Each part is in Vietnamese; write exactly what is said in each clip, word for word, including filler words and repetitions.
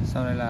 Sau đây là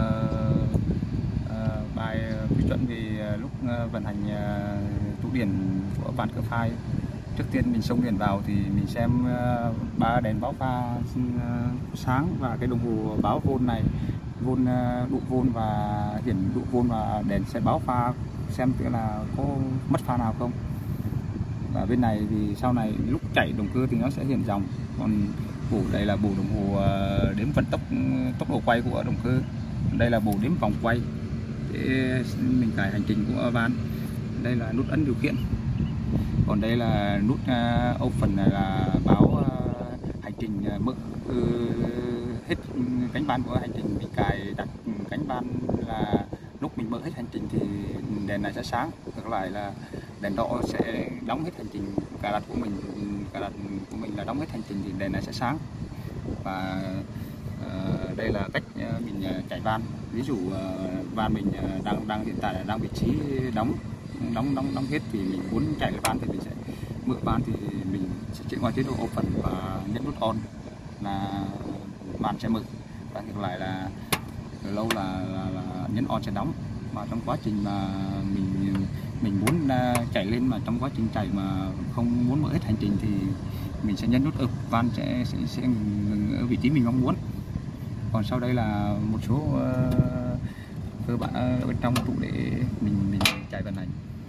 uh, bài quy chuẩn về lúc vận hành uh, tủ điện của van cơ phai. Trước tiên mình xông điện vào thì mình xem uh, ba đèn báo pha uh, sáng và cái đồng hồ báo vôn này, vôn uh, độ vôn và hiển độ vôn, và đèn sẽ báo pha xem tức là có mất pha nào không. Và bên này thì sau này lúc chạy động cơ thì nó sẽ hiển dòng. Còn bộ đây là bộ đồng hồ đếm vận tốc tốc độ quay của động cơ. Đây là bộ đếm vòng quay để mình cài hành trình của van. Đây là nút ấn điều khiển. Còn đây là nút uh, open này là báo uh, hành trình uh, mở uh, hết cánh van của hành trình. Mình cài đặt cánh van là lúc mình mở hết hành trình thì đèn này sẽ sáng. Ngược lại là đèn đỏ sẽ đóng hết hành trình. Cài đặt của mình cài đặt của mình là đóng hết hành trình thì đèn này sẽ sáng. Và uh, đây là cách uh, mình uh, chạy van. Ví dụ uh, van mình uh, đang đang hiện tại là đang vị trí đóng đóng đóng đóng hết thì mình muốn chạy cái van thì mình sẽ mở van thì mình sẽ chuyển qua chế độ open và nhấn nút on là van sẽ mở. Và ngược lại là lâu là, là, là nhấn on sẽ đóng. Mà trong quá trình mà mình mình muốn uh, chạy lên, mà trong quá trình chạy mà không muốn mở hết hành trình thì mình sẽ nhấn nút up, van sẽ sẽ, sẽ ngừng ở vị trí mình mong muốn. Còn sau đây là một số uh, cơ bản ở bên trong tủ để mình mình chạy vận hành.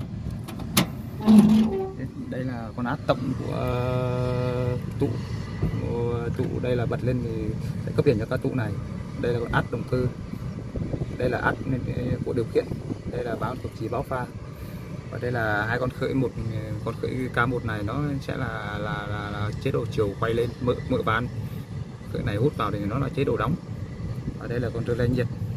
Đây là con át tổng của uh, tủ. Uh, tủ đây là bật lên thì sẽ cấp điện cho các tủ này. Đây là con át động cơ. Đây là át của điều khiển. Đây là báo thuộc chỉ báo pha. Và đây là hai con khởi, một con khởi K một này nó sẽ là là, là, là chế độ chiều quay lên mở mở van. Khởi này hút vào thì nó là chế độ đóng. Và đây là con rơ le nhiệt.